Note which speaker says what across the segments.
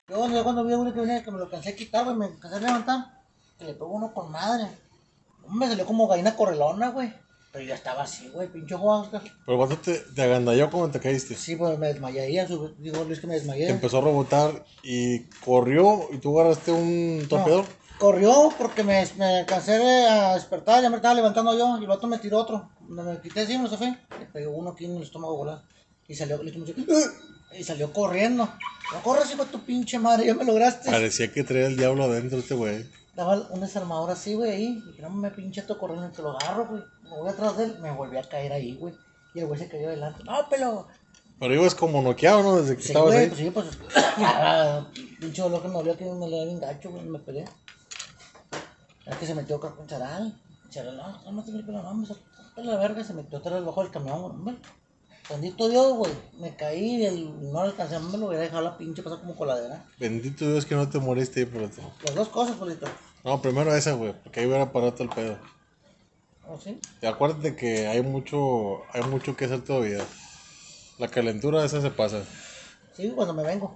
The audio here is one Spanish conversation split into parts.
Speaker 1: Yo cuando vi a uno que venía, que me lo cansé de quitar, güey, me cansé de levantar, que le pegó uno con madre. Me salió como gallina correlona, güey. Pero ya estaba así, güey, pinche Juan Oscar.
Speaker 2: Pero cuando te agandalló cuando te caíste.
Speaker 1: Sí, pues me desmayé ahí, digo Luis que me
Speaker 2: Te
Speaker 1: desmayé.
Speaker 2: empezó a rebotar y corrió y tú agarraste un torpeador.
Speaker 1: No, corrió porque me cansé de despertar, ya me estaba levantando yo, y el otro me tiró otro. Me quité así, me lo zafé, le pegó uno aquí en el estómago volado. Y salió, le hizo así, y salió corriendo. No corres, hijo de tu pinche madre, ya me lograste.
Speaker 2: Parecía que traía el diablo adentro este güey.
Speaker 1: Daba un desarmador así, güey, ahí. Y que no me pinche esto corriendo, que lo agarro, güey. Me voy atrás de él, me volví a caer ahí, güey. Y el güey se cayó adelante. No, pero.
Speaker 2: Pero ibas como noqueado, ¿no? Desde que
Speaker 1: Sí,
Speaker 2: estabas
Speaker 1: güey,
Speaker 2: ahí.
Speaker 1: pues sí, pues. Pinche dolor que me dolió que me le da bien gacho, güey, me pegué. Es que se metió con charal. Charal, no te el pelo, no, me sacó la verga, se metió otra vez bajo el camión, güey. Bendito Dios, güey. Me caí, no alcancé, me lo hubiera dejado la pinche pasar como coladera.
Speaker 2: Bendito Dios que no te moriste ahí por otro.
Speaker 1: Las dos cosas, Polito.
Speaker 2: No, primero esa, güey, porque ahí hubiera parado todo el pedo.
Speaker 1: ¿Oh, sí?
Speaker 2: Y acuérdate que hay mucho que hacer todavía. La calentura esa se pasa.
Speaker 1: Sí, cuando me vengo.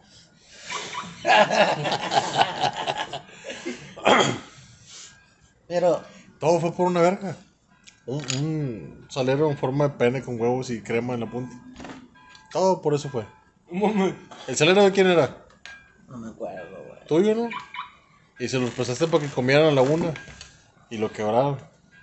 Speaker 1: Pero,
Speaker 2: Todo fue por una verga. Un salero en forma de pene con huevos y crema en la punta. Todo por eso fue. ¿El salero de quién era?
Speaker 1: no me acuerdo, güey.
Speaker 2: Tuyo, ¿no? Y se los pasaste para que comieran a la una. Y lo quebraron.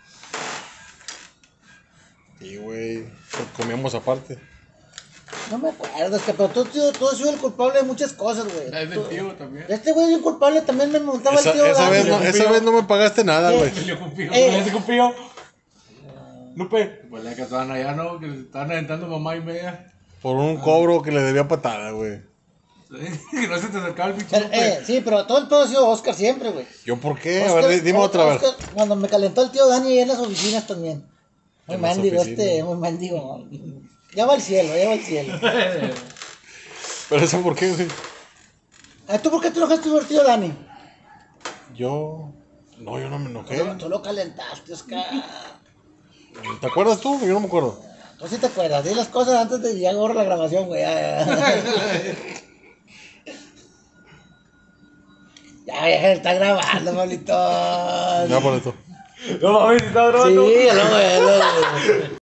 Speaker 2: Y güey, comíamos aparte.
Speaker 1: No me acuerdo, es que pero tú has sido el culpable de muchas cosas, güey.
Speaker 3: Es del tío también.
Speaker 1: Este güey es un culpable, también me montaba el tío.
Speaker 2: Esa
Speaker 1: Dani.
Speaker 2: vez no me pagaste nada,
Speaker 1: ¿Qué?
Speaker 2: güey.
Speaker 3: Julio Cupío.
Speaker 1: Eh.
Speaker 3: Cupío? Lupe. Pues la que estaban allá, ¿no? Que estaban aventando mamá y media.
Speaker 2: Por un cobro que le debía patada, güey.
Speaker 3: Sí, que no se te acercaba el bicho.
Speaker 1: Pero, sí, pero todo el pedo ha sido Oscar siempre, güey.
Speaker 2: ¿Yo por qué? A
Speaker 1: Oscar-
Speaker 2: ver, dime otra vez.
Speaker 1: Oscar, cuando me calentó el tío Dani en las oficinas también. Muy
Speaker 2: En las
Speaker 1: mendigo
Speaker 2: oficinas.
Speaker 1: muy mendigo. Ya va al cielo, ya va al cielo.
Speaker 2: ¿Pero eso por qué, güey?
Speaker 1: ¿Tú por qué te enojaste por el tío Dani?
Speaker 2: Yo... No, yo no me enojé.
Speaker 1: Tú lo calentaste, Oscar.
Speaker 2: ¿Te acuerdas tú? Yo no me acuerdo.
Speaker 1: Tú sí te acuerdas, di las cosas antes de ya borro la grabación, güey. Ya, está grabando, Pablito.
Speaker 2: Ya por esto.
Speaker 3: No mames, está grabando.
Speaker 1: Sí, luego,